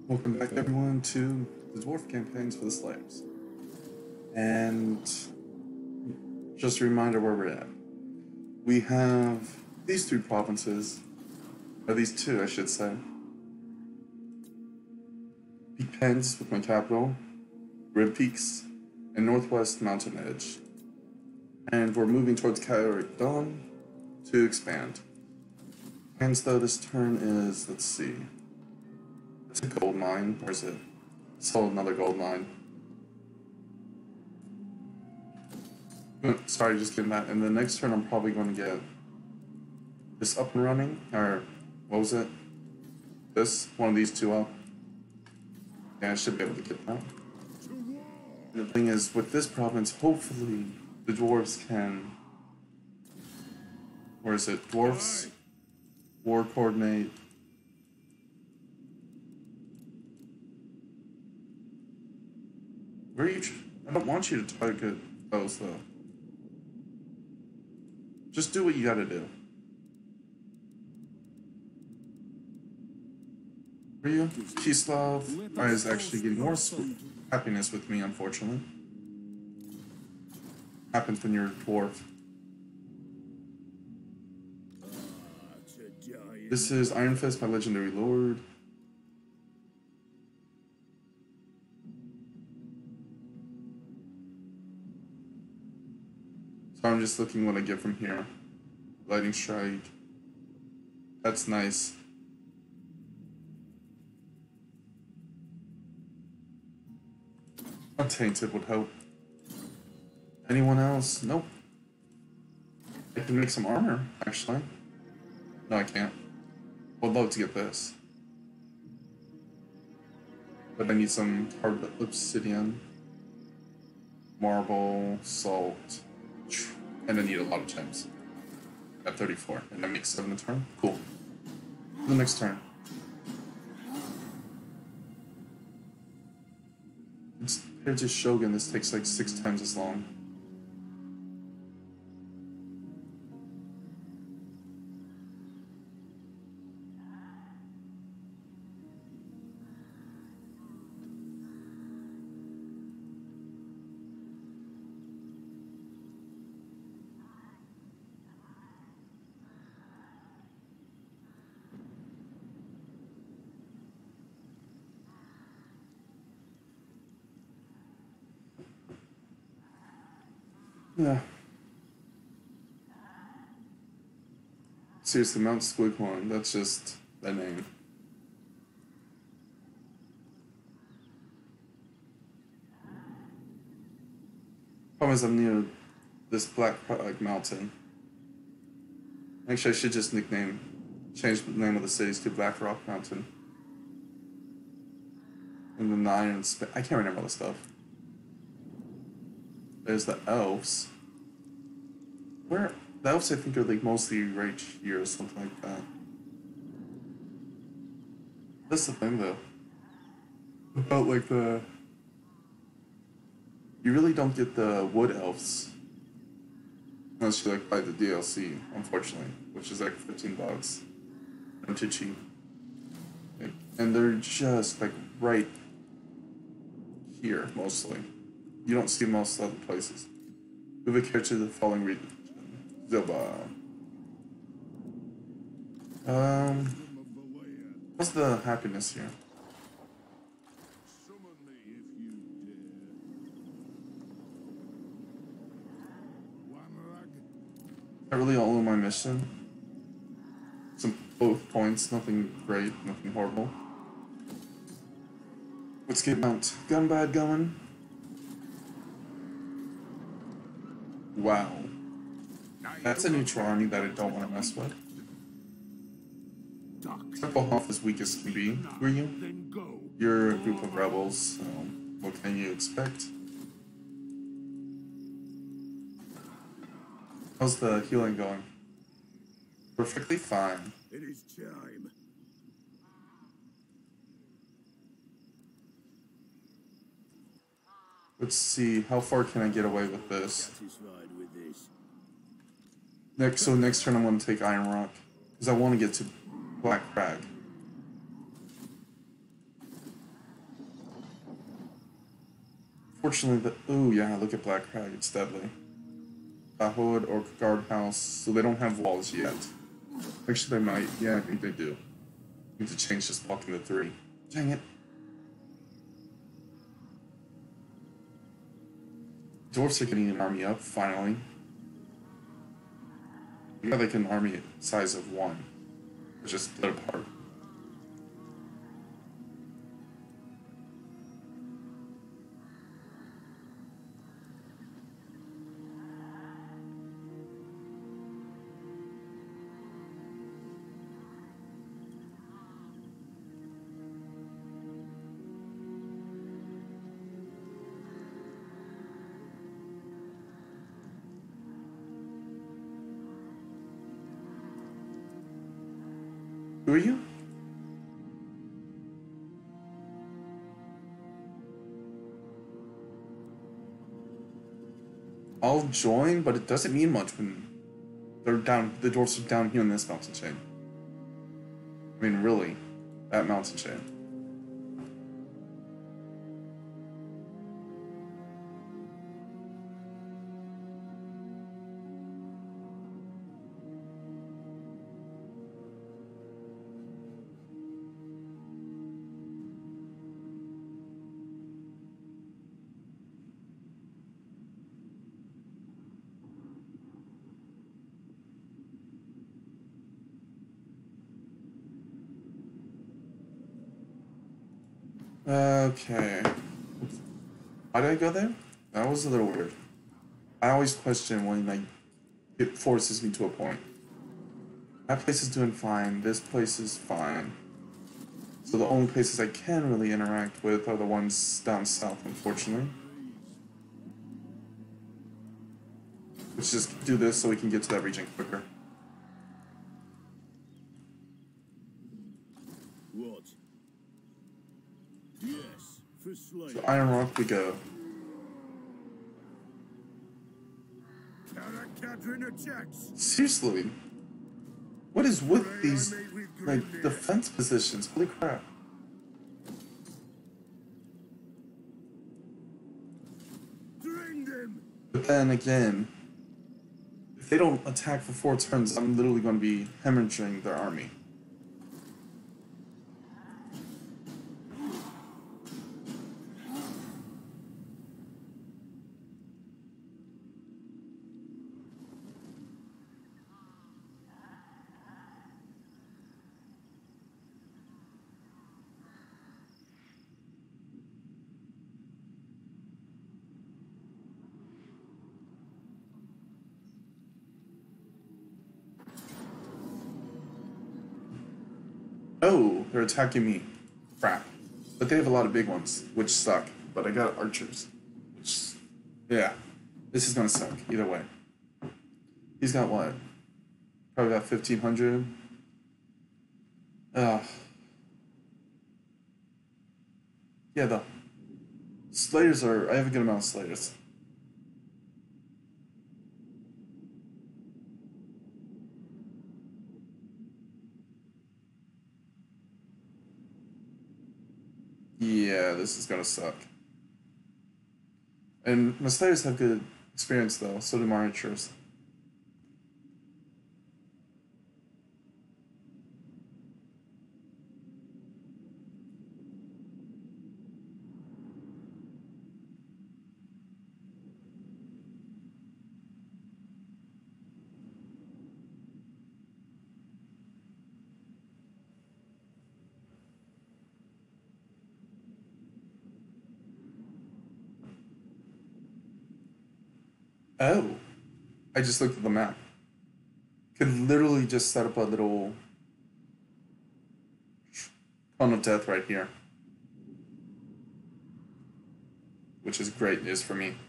Welcome back everyone to the Dwarf Campaigns for the Slayers. And just a reminder where we're at. We have these three provinces, or these two I should say. Peak Pens with my capital, Rib Peaks, and Northwest Mountain Edge. And we're moving towards Kairic Dawn to expand. And though this turn is, let's see, it's a gold mine, or is it? Sold another gold mine. Sorry, just getting that. And the next turn I'm probably going to get this up and running, or what was it? This, one of these two up. Yeah, I should be able to get that. And the thing is, with this province, hopefully the dwarves can, where is it? Dwarves, war coordinate. Where are you? I don't want you to target those though. Just do what you gotta do. Where are you? Kislav is actually getting more happiness with me, unfortunately. Happens when you're a dwarf. This is Iron Fist, my legendary lord. So I'm just looking what I get from here. Lightning Strike. That's nice. Untainted would help. Anyone else? Nope. I can make some armor, actually. No, I can't. Would love to get this. But I need some hard obsidian, marble, salt, and I need a lot of gems. At 34, and that makes 7 a turn. Cool. The next turn. Compared to Shogun, this takes like 6 times as long. Yeah. Seriously, Mount Squighorn, that's just the name. Problem is I'm near this black mountain. Actually, I should just change the name of the cities to Black Rock Mountain. And then the Iron Spit. I can't remember all the stuff. There's the elves. Where? The elves, I think, are like mostly right here or something like that. That's the thing, though. About like the. You really don't get the wood elves. Unless you like buy the DLC, unfortunately, which is like $15. And too cheap. And they're just like right here, mostly. You don't see most other places. Move a character to the following region. Zoba. What's the happiness here? Not really all of my mission. Some both points, nothing great, nothing horrible. Let's get Mount Gunbad going. Wow. That's a neutral army that I don't want to mess with. Templehoff is weak as can be. Who are you? You're a group of rebels, so what can you expect? How's the healing going? Perfectly fine. It is time. Let's see, how far can I get away with this? Satisfied with this. Next turn I'm going to take Iron Rock. Because I want to get to Black Crag. Fortunately, the ooh yeah, look at Black Crag. It's deadly. Hood or guardhouse, so they don't have walls yet. Actually, they might. Yeah, I think they do. Need to change this block into 3. Dang it. Dwarves are getting an army up, finally. Yeah, they can army size of 1. It's just split apart. Who are you? I'll join, but it doesn't mean much when they're down. The dwarves are down here in this mountain chain. I mean, really, that mountain chain. Okay. Why did I go there? That was a little weird. I always question when like it forces me to a point. That place is doing fine. This place is fine. So the only places I can really interact with are the ones down south, unfortunately. Let's just do this so we can get to that region quicker. What? Yes, for slave. So Iron Rock we go. Catherine attacks. Seriously? What is with these, like, defense positions? Holy crap. Drain them. But then again, if they don't attack for 4 turns, I'm literally going to be hemorrhaging their army. Oh, they're attacking me. Crap. But they have a lot of big ones, which suck. But I got archers. Which, yeah. This is gonna suck, either way. He's got what? Probably about 1,500. Yeah, the Slayers are... I have a good amount of Slayers. Yeah, this is gonna suck. And my Slayers have good experience, though. So do my archers. Oh. I just looked at the map. Could literally just set up a little cone of death right here. Which is great news for me.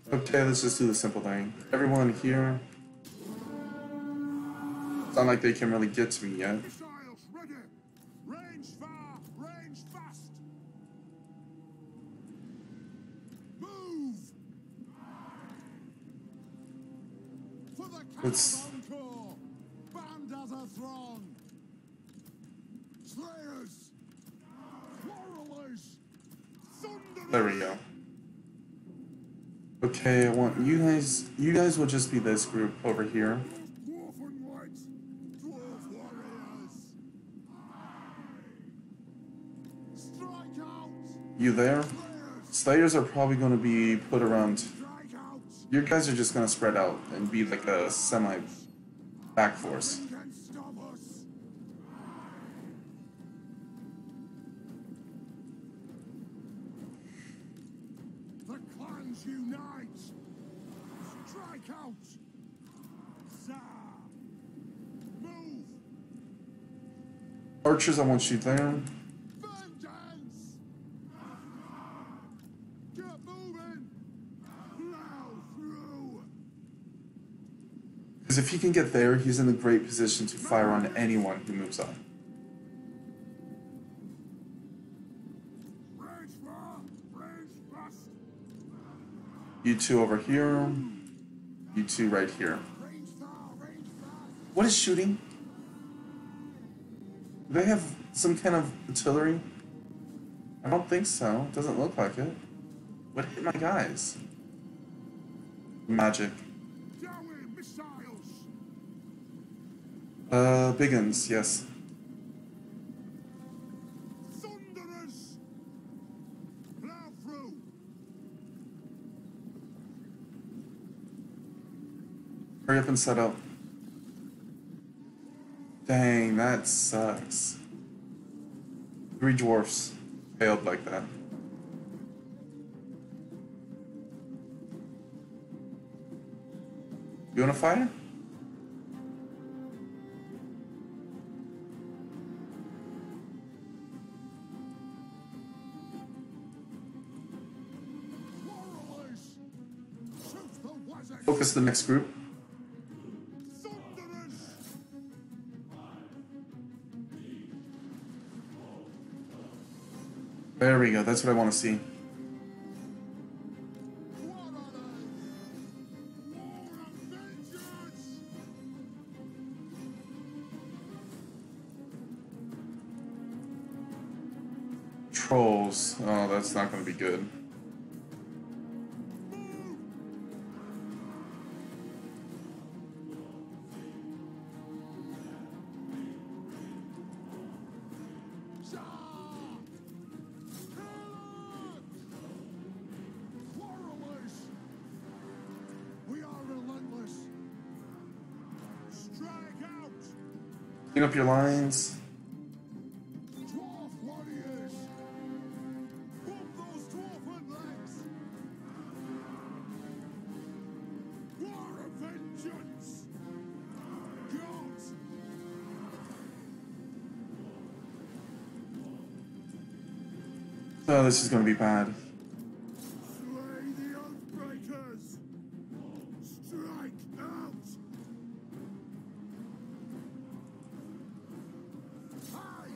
Okay, let's just do the simple thing. Everyone here. It's not like they can really get to me yet. Missiles ready. Range far, range fast. Move. For the Let's- Caravan Corps. Band as a throng. Slayers. Quarrelers. Thunderers. There we go. Okay, I want you guys. You guys will just be this group over here. Dwarf and white. Dwarf warriors. Strike out. You there? Slayers. Slayers are probably going to be put around. Strike out. You guys are just going to spread out and be like a semi back force. Who can stop us? The clans unite! Strike out! Zah! Move! Archers, I want you there. Vengeance! Get moving! Plow through! Because if he can get there, he's in a great position to fire on anyone who moves up. Range far! Range fast! You two over here. You two right here. Range far! Range fast! What is shooting? Do they have some kind of artillery? I don't think so. Doesn't look like it. What hit my guys? Magic. Dowie missiles! Biggins, yes. Thunderers! Plow through! Hurry up and set up. Dang, that sucks. 3 dwarfs failed like that. You wanna fire? Quarrelers! Shoot the wizards! Focus the next group. Thunderers! There we go, that's what I wanna see. Quarrelers! War of vengeance! Trolls. Oh, that's not gonna be good. Zah! Quarrelers! We are relentless! Strike out! Clean up your lines. Dwarf warriors! Whoop those dwarven legs! War of vengeance! Gods! Oh, this is gonna be bad. Slay the Oathbreakers! Strike out! Hi!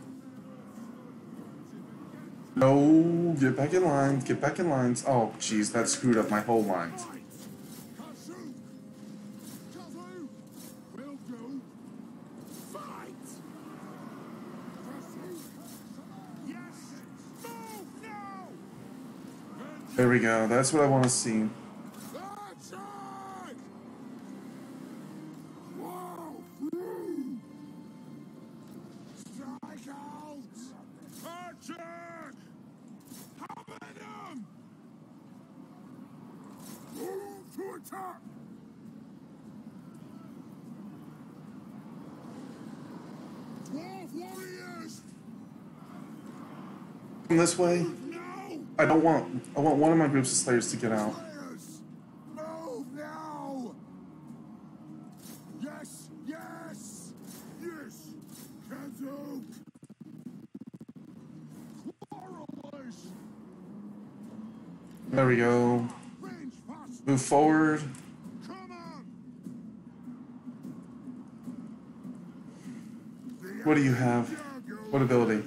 No, get back in line. Get back in lines. Oh, jeez, that screwed up my whole lines. Fight! Kazu! Kazu! Will do! Fight! Kazu! Yes! Move now! There we go. That's what I want to see. Attack! Wow! Through! Strike out! Attack! Hammer them! Move to attack! Dwarf warriors! Come this way. Now! I want one of my groups of slayers to get out. Players! Move now! Yes! Yes! Yes! Kazook! Quarrelers! There we go. Range fast! Move forward. Come on! What do you have? What ability?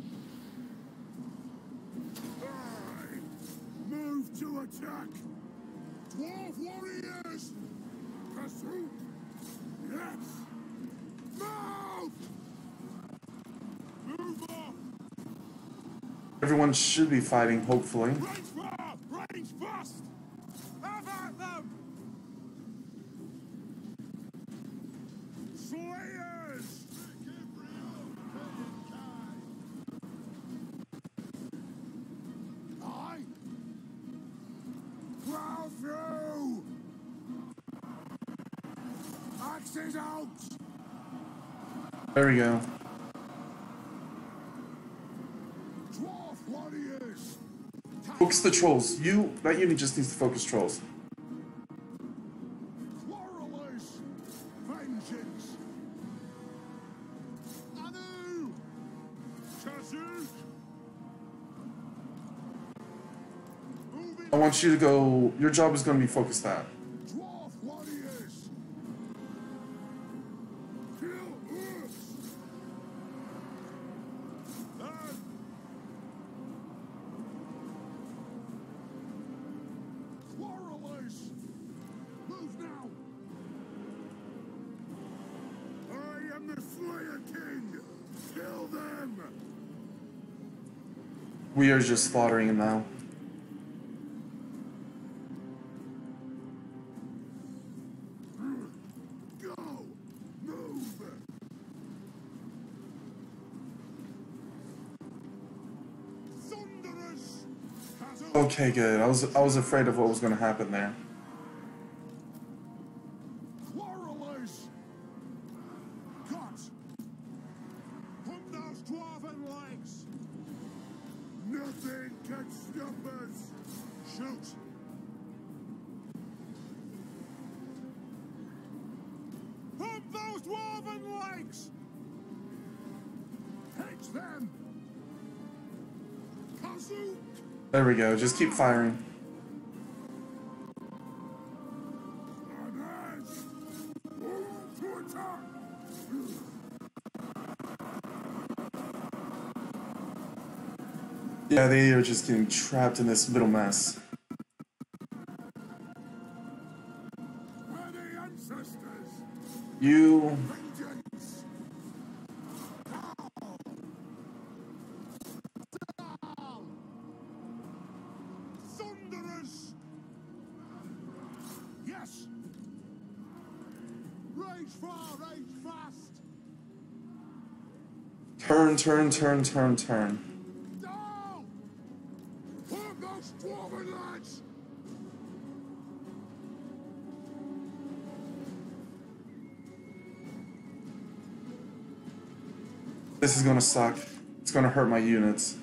Move to attack! Dwarf warriors! Pursuit! Yes! Move! Move off! Everyone should be fighting, hopefully. Range far! Range fast! Have at them! Slayers! Aye! Plow through! Axes out! There we go. Dwarf warriors! Focus the trolls. That unit just needs to focus trolls. Quarrelers! Vengeance! Anu! Kazuk! Moving I want you to go. Your job is going to be focused that. Dwarf warriors! Kill us! And quarrelers! Move now! I am the Slayer King! Kill them! We are just slaughtering him now. Go! Move! Thunderous! Kazoo! Okay, good. I was afraid of what was going to happen there. Quarrelers! Cut! Pump those dwarven legs! Nothing can stop us! Shoot! Pump those dwarven legs! Hit them! Kazoo! There we go. Just keep firing. Advance! Move to attack! Yeah, they are just getting trapped in this middle mess. We're the ancestors! You. Vengeance! Thunderous! Yes! Rage far, rage fast! Turn. No! Pump those dwarven lads! This is gonna suck. It's gonna hurt my units.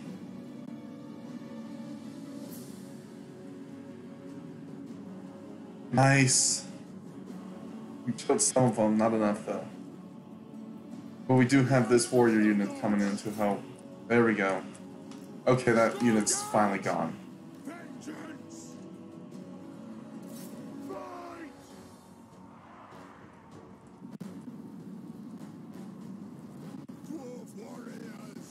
Nice. We killed some of them, not enough though. But we do have this warrior unit coming in to help. There we go. Okay, that unit's finally gone. Vengeance! Fight! Dwarf warriors!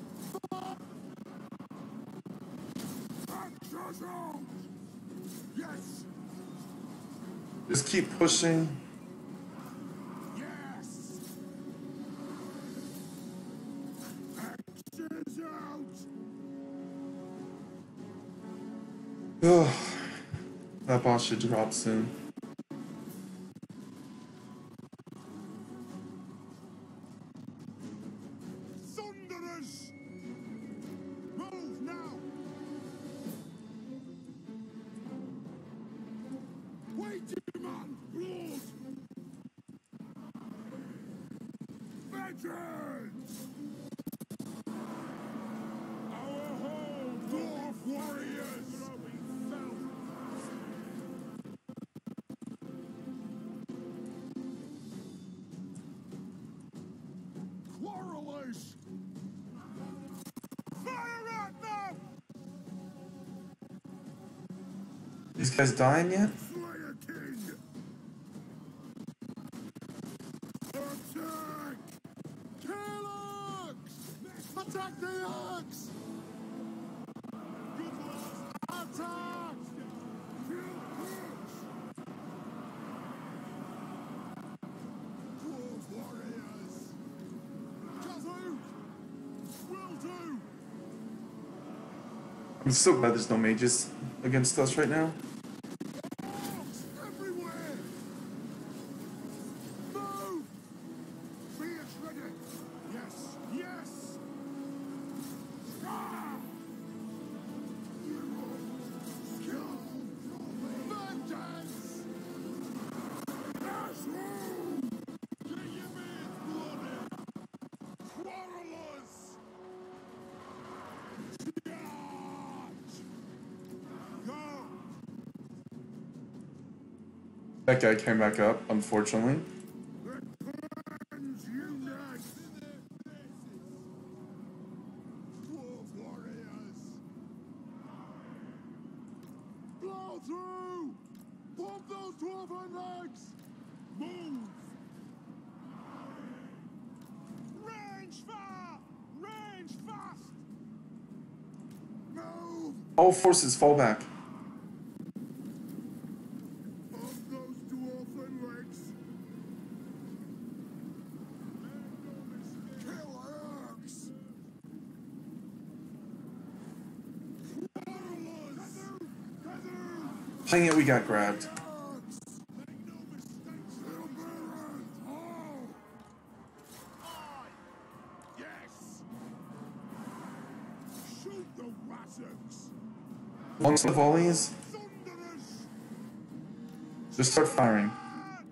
Axes out! Yes! Just keep pushing. Yes! Axes out! Ugh. That boss should drop soon. Thunderous! Move now! Wait, man! Blood! Vengeance! Our home! Dwarf warriors! Quarrelers! Fire at them! These guys dying yet? Attack the axe! Good lord! Attack! Kill Hooks! Dwarf warriors! Kazoo! Will do! I'm so glad there's no mages against us right now. Orcs everywhere! Move! Fierce ready! Yes! Yes! Ah! Kill! Vengeance! Yes! Get your beards bloody! Quarrelers! Charge! Go! That guy came back up, unfortunately. Cleanse unite! Dwarf warriors! Blow through! Pump those dwarven legs! Move! Range far! Range fast! Move! All forces fall back. Pump those dwarven legs! Kill orcs! Quarrelers! Kazoo! Dang it, we got grabbed. Make no mistakes, little Baron! Oh! Aye! Yes! Shoot the wassocks! Once the volleys, Thunderers! just start firing. Charge!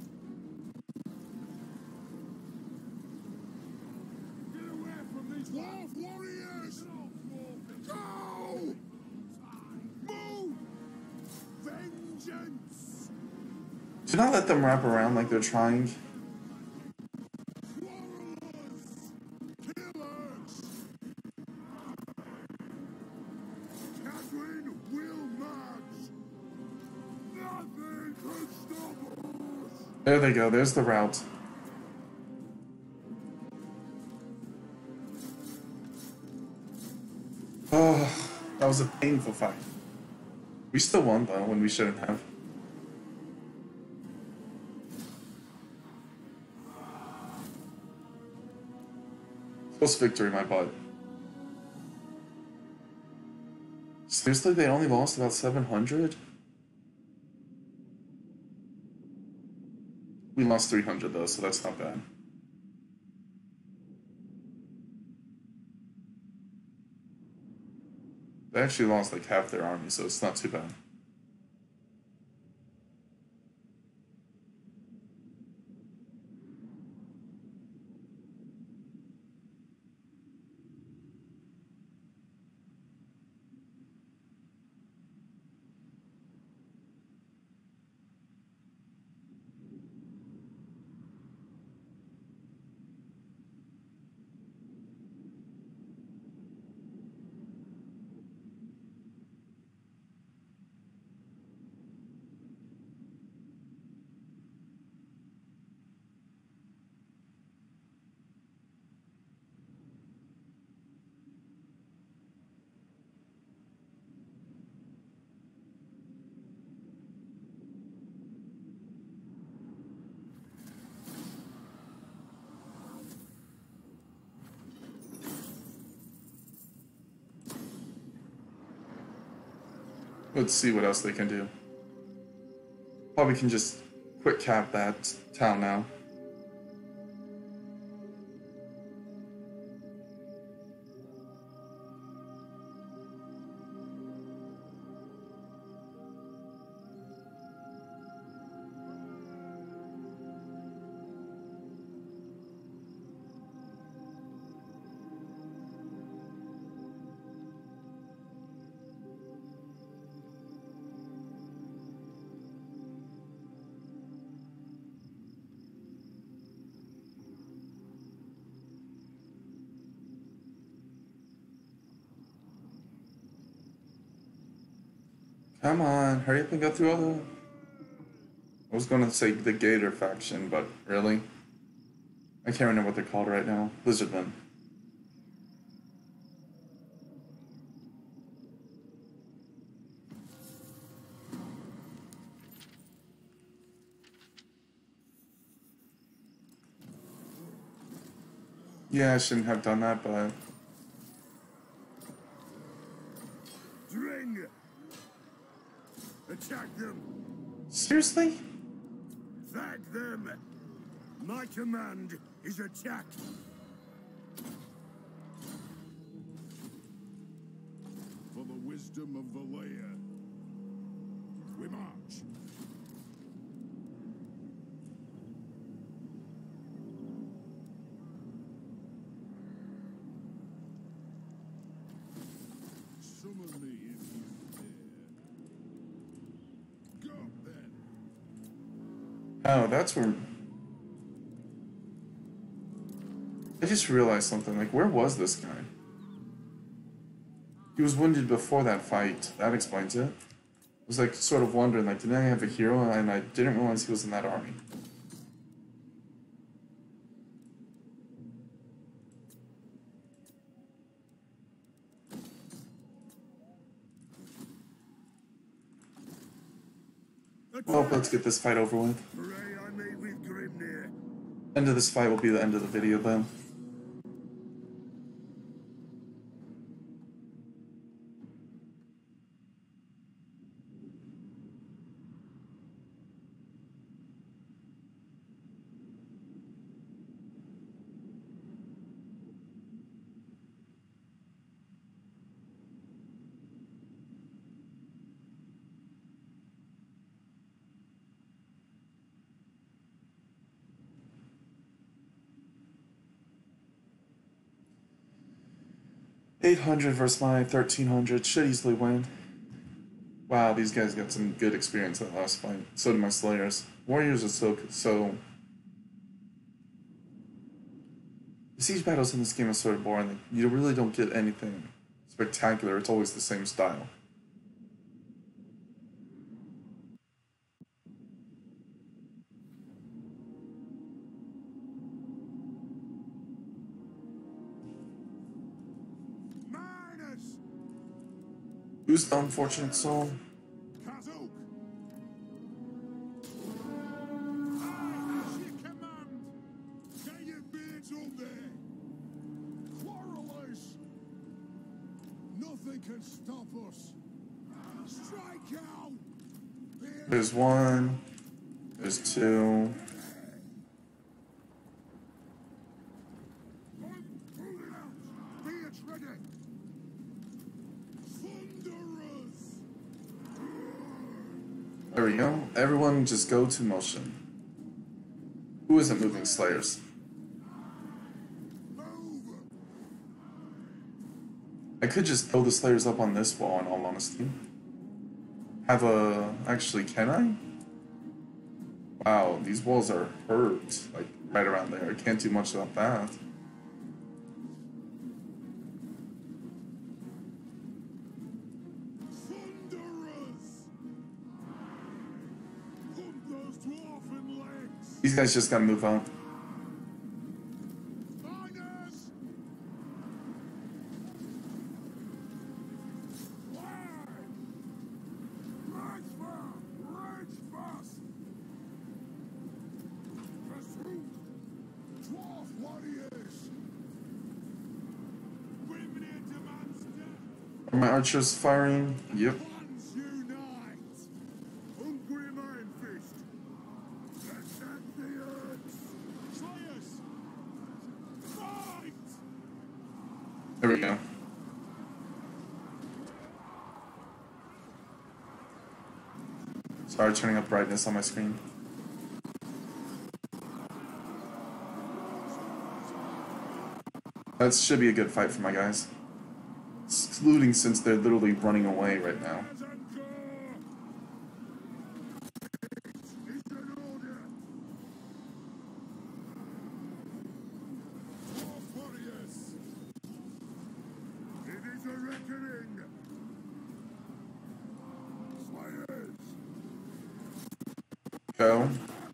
Get away from these dwarf warriors! Go! Move! Vengeance! Do not let them wrap around like they're trying. Quarrelers! Killers! Catherine will match! Nothing can stop us! There they go, there's the route. Oh, that was a painful fight. We still won though, when we shouldn't have. Close victory, my butt. Seriously, they only lost about 700? We lost 300 though, so that's not bad. They actually lost like half their army, so it's not too bad. Let's see what else they can do. Probably can just quick cap that town now. Come on, hurry up and go through all the... I was going to say the Gator faction, but really? I can't remember what they're called right now. Lizardmen. Yeah, I shouldn't have done that, but... Dring! Attack them! Seriously? Flag them! My command is attack! For the wisdom of Valea, we march! Summon me if you dare. Go then! Oh, that's where... I just realized something. Like, where was this guy? He was wounded before that fight. That explains it. I was, like, sort of wondering, like, didn't I have a hero? And I didn't realize he was in that army. Well, let's get this fight over with. Pray I may with Grimnir. End of this fight will be the end of the video, then. $800 versus my 1300 should easily win. Wow, these guys got some good experience in that last fight. So did my Slayers. Warriors are so... The siege battles in this game are sort of boring. You really don't get anything spectacular. It's always the same style. Minus! Who's the unfortunate soul? Kazuk! I ask your command! Get your beards up there! Quarrelers! Nothing can stop us! Strike out! There's one. There's two. Beards ready! Thunderers! There we go. Everyone just go to motion. Who isn't moving Slayers? Move! I could just throw the Slayers up on this wall, in all honesty. Have a... Actually, can I? Wow, these walls are hurt. Like, right around there. I can't do much about that. Thunderers! Hunt those dwarfen legs! These guys just gotta move on. Miners! Fly! Reichsbar! Reichsbus! Pursuit! Dwarf warriors! Grimnir demands death! Are my archers firing? Yep. Clans unite! Hungry Iron Fist! Attack the earth! Slayers! Fight! There we go. Sorry, turning up brightness on my screen. That should be a good fight for my guys. Excluding since they're literally running away right now. As and go! Is an order! Dwarf warriors! It is a reckoning! Slayers! Go.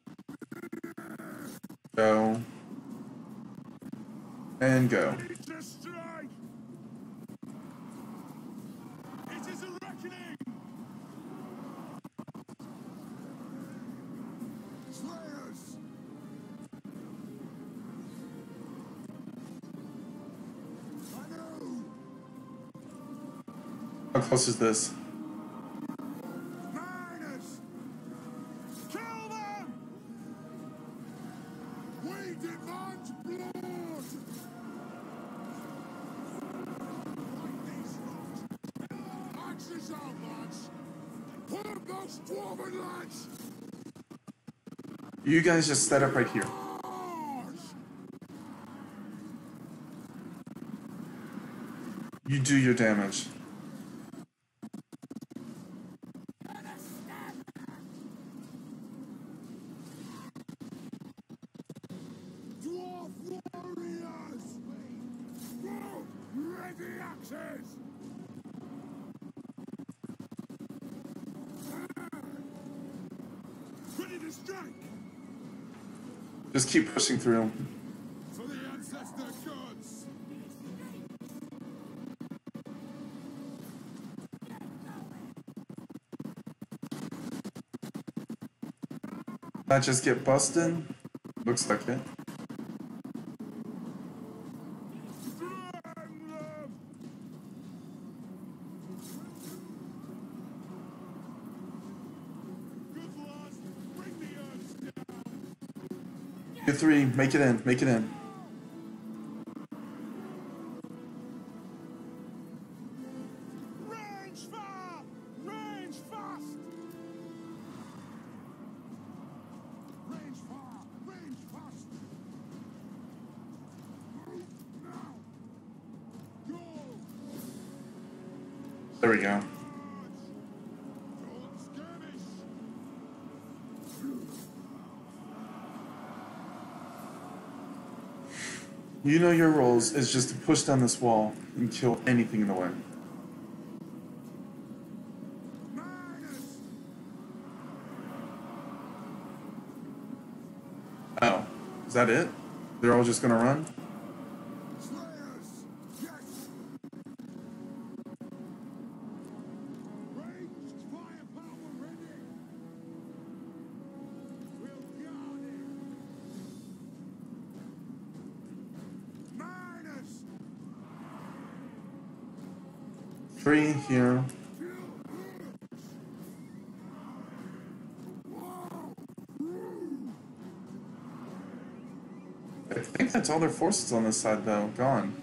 Go. And go. It's a strike! It is a reckoning! Slayers! How close is this? Miners! Kill them! We demand blood! Like these lot! Axes out, lads! Pull up those dwarven lads! You guys just set up right here. You do your damage. Dwarf warriors! Whoa! Ready axes! Ready to strike! Just keep pushing through. For the ancestor gods! That just get busted? Looks like it. Bring them! Good lads, bring the earth down! You three, make it in, make it in. Range fire! Range fast! Range fire! Range fast! Move now! Go! There we go. Don't skirmish! You know your roles is just to push down this wall and kill anything in the way. Miners! Oh, is that it? They're all just gonna run? Slayers! Yes! Ranged firepower ready! We'll guard it! Miners! Three here. I think that's all their forces on this side though. Gone.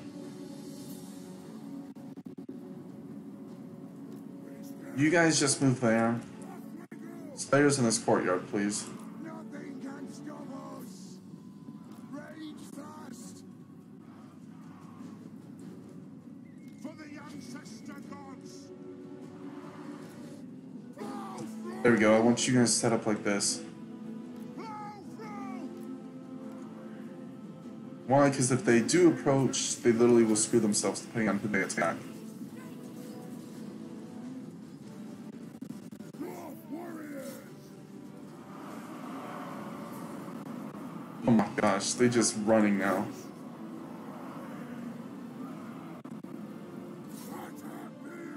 You guys just move there. Slayers in this courtyard, please. Nothing can stop us! Rage fast! For the ancestor gods! Plow through! There we go. I want you guys set up like this. Plow through! Why? Because if they do approach, they literally will screw themselves depending on who they attack. Dwarf warriors! Oh my gosh, they just running now. Attack me!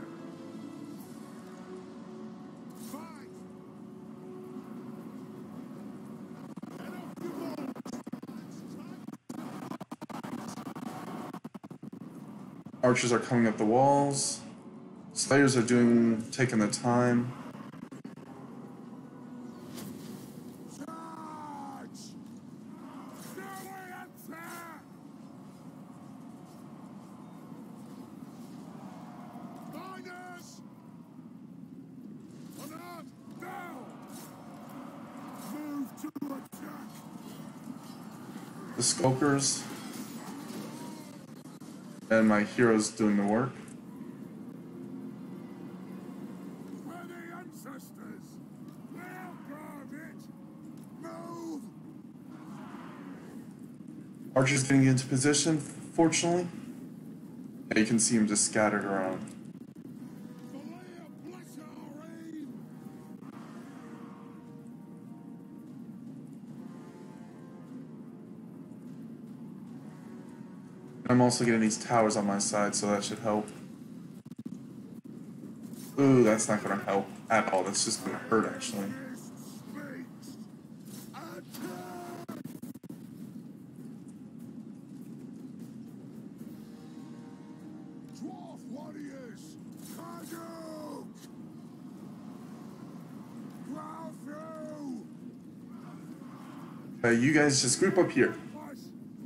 Fight! Get off the walls! Archers are coming up the walls. Slayers are taking the time. Charge! Stairway attack! Miners! Unarmed! Now! Move to attack! The skulkers and my heroes doing the work. We're the ancestors! We'll guard it! Move! Archers getting into position, fortunately. Yeah, you can see them just scattered around. Valea, bless our aim! I'm also getting these towers on my side, so that should help. Ooh, that's not gonna help at all. That's just gonna hurt, actually. This speaks! Attack! Dwarf warriors! Come! Marduk! Plow through! You guys just group up here. Push!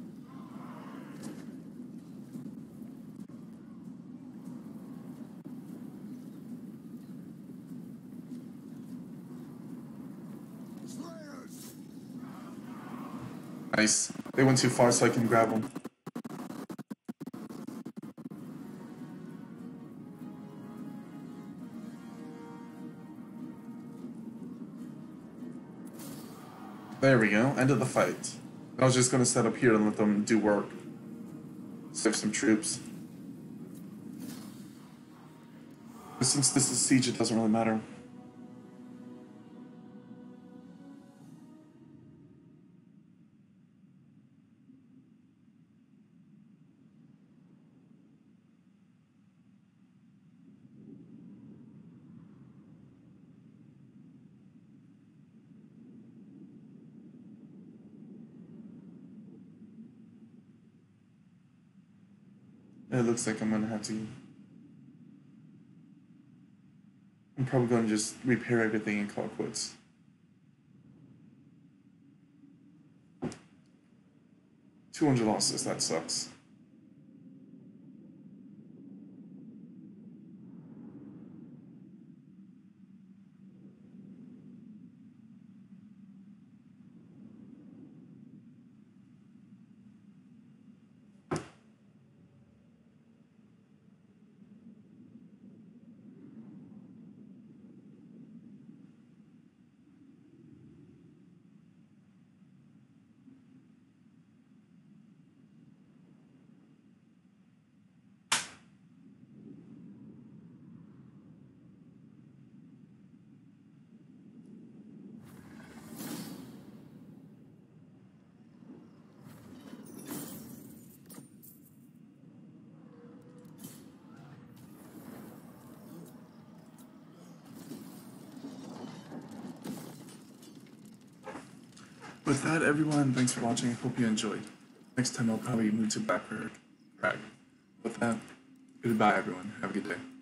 Slayers! Nice. They went too far, so I can grab them. There we go. End of the fight. I was just gonna set up here and let them do work. Save some troops. But since this is siege, it doesn't really matter. It looks like I'm gonna have to. I'm probably gonna just repair everything and call it quits. $200 losses, that sucks. With that, everyone, thanks for watching. I hope you enjoyed. Next time I'll probably move to Black Crag. With that, goodbye, everyone. Have a good day.